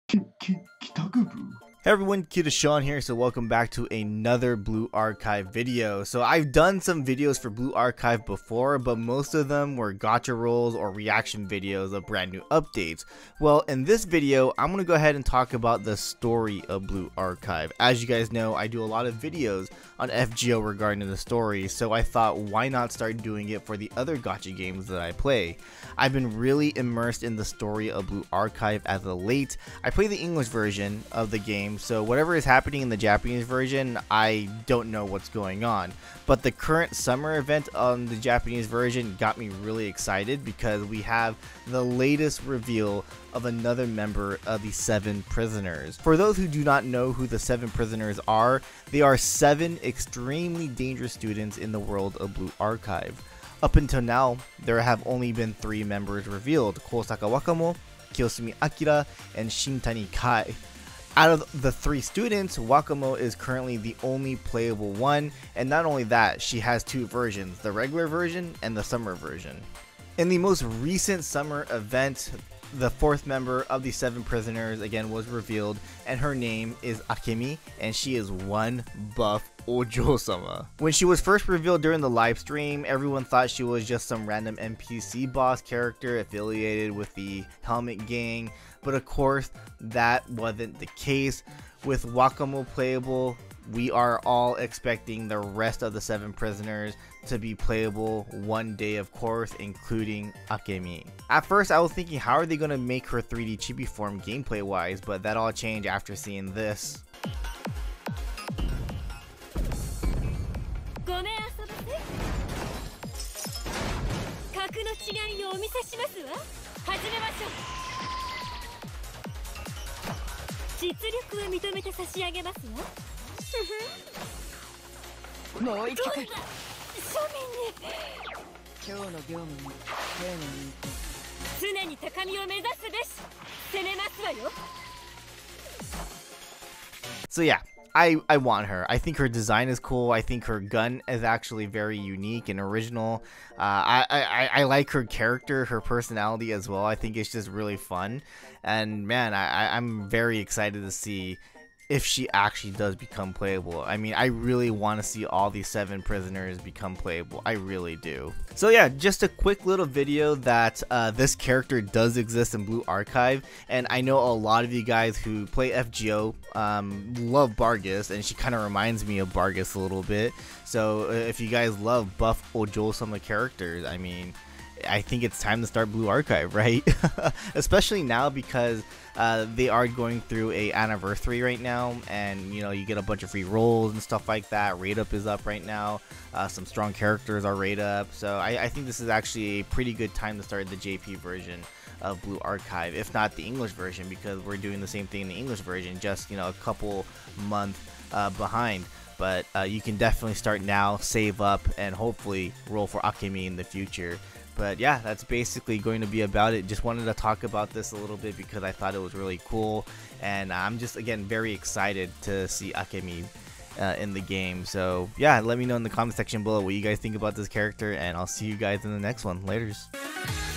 Kitakubu. Hey everyone, Kita Sean here, so welcome back to another Blue Archive video. So I've done some videos for Blue Archive before, but most of them were gacha rolls or reaction videos of brand new updates. Well, in this video, I'm going to go ahead and talk about the story of Blue Archive. As you guys know, I do a lot of videos on FGO regarding the story, so I thought why not start doing it for the other gacha games that I play. I've been really immersed in the story of Blue Archive as of late. I play the English version of the game, so whatever is happening in the Japanese version, I don't know what's going on. But the current summer event on the Japanese version got me really excited because we have the latest reveal of another member of the 7 prisoners. For those who do not know who the 7 prisoners are, they are 7 extremely dangerous students in the world of Blue Archive. Up until now, there have only been 3 members revealed: Kosaka Wakamo, Kiyosumi Akira, and Shintani Kai. Out of the 3 students, Wakamo is currently the only playable one, and not only that, she has 2 versions, the regular version and the summer version. In the most recent summer event, the 4th member of the 7 prisoners again was revealed, and her name is Akemi, and she is one buff Ojo-sama. When she was first revealed during the live stream, everyone thought she was just some random NPC boss character affiliated with the Helmet Gang, but of course that wasn't the case. With Wakamo playable, we are all expecting the rest of the 7 prisoners to be playable one day, of course, including Akemi. At first I was thinking, how are they going to make her 3D chibi form gameplay wise, but that all changed after seeing this. So yeah, I want her. I think her design is cool. I think her gun is actually very unique and original. I like her character, her personality as well. I think it's just really fun. And man, I'm very excited to see if she actually does become playable. I mean, I really want to see all these 7 prisoners become playable. I really do. So yeah, just a quick little video that this character does exist in Blue Archive, and I know a lot of you guys who play FGO love Bargus, and she kind of reminds me of Bargus a little bit. So if you guys love buff Ojo-sama characters, I mean, I think it's time to start Blue Archive, right? Especially now because they are going through a anniversary right now, and you know, you get a bunch of free rolls and stuff like that. Rate up is up right now. Some strong characters are rate up, so I think this is actually a pretty good time to start the JP version of Blue Archive, if not the English version, because we're doing the same thing in the English version, just, you know, a couple months behind. But you can definitely start now, save up, and hopefully roll for Akemi in the future. But yeah, that's basically going to be about it. Just wanted to talk about this a little bit because I thought it was really cool, and I'm just, again, very excited to see Akemi in the game. So yeah, let me know in the comment section below what you guys think about this character, and I'll see you guys in the next one. Laters.